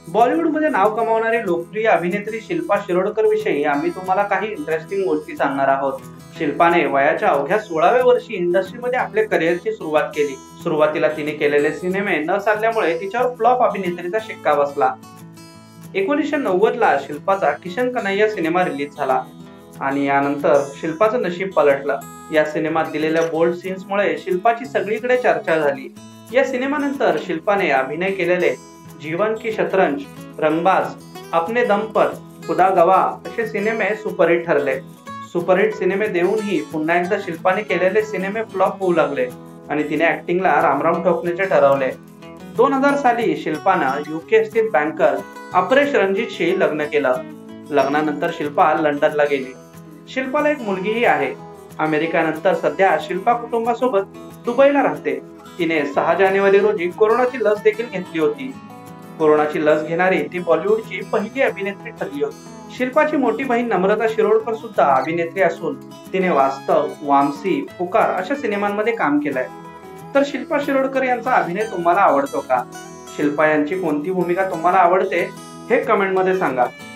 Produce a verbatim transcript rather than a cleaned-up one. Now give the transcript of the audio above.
बॉलिवूडमध्ये नाव कमावणारी लोकप्रिय अभिनेत्री शिल्पा शिरोडकर विषयी आम्ही तुम्हाला काही इंटरेस्टिंग गोष्टी सांगणार आहोत. शिल्पाने वयाच्या अवघ्या सोळाव्या वर्षी इंडस्ट्रीमध्ये आपल्या करिअरची सुरुवात केली. सुरुवातीला तिने केलेले सिनेमे न चालल्यामुळे तिच्यावर फ्लॉप अभिनेत्रीचा शिक्का बसला. एकोणीसशे नव्वद ला शिल्पाचा किशन कन्हैया सिनेमा रिलीज झाला आणि यानंतर शिल्पाचं नशीब पलटलं. या सिनेमात दिलेल्या बोल्ड सीन्समुळे शिल्पाची सगळीकडे चर्चा झाली. या सिनेमानंतर शिल्पाने अभिनय केलेले जीवन की शतरंज, रंगबाज, अपने दम पर, खुदा गवाह असे सिनेमे सुपरहिट ठरले. सुपरहिट सिनेमे देऊनही पुन्हा एकदा शिल्पाने केलेले सिनेमे फ्लॉप होऊ लागले आणि तिने ऍक्टिंगला रामराम ठोकण्याचे ठरवले. दोन हजार साली शिल्पानं युके स्थित बँकर अपरेश रणजितशी लग्न केलं. लग्नानंतर शिल्पा लंडनला गेली. शिल्पाला एक मुलगीही आहे. अमेरिकेनंतर सध्या शिल्पा कुटुंबासोबत दुबईला राहते. तिने सहा जानेवारी रोजी कोरोनाची लस देखील घेतली होती. कोरोनाची लस घेणारी ती बॉलिवूडची पहिली अभिनेत्री ठरली होती. शिल्पाची मोठी बहीण नम्रता शिरोडकर सुद्धा अभिनेत्री असून तिने वास्तव, वामसी, पुकार अशा सिनेमांमध्ये काम केलंय. तर शिल्पा शिरोडकर यांचा अभिनय तुम्हाला आवडतो का? शिल्पा यांची कोणती भूमिका तुम्हाला आवडते हे कमेंट मध्ये सांगा.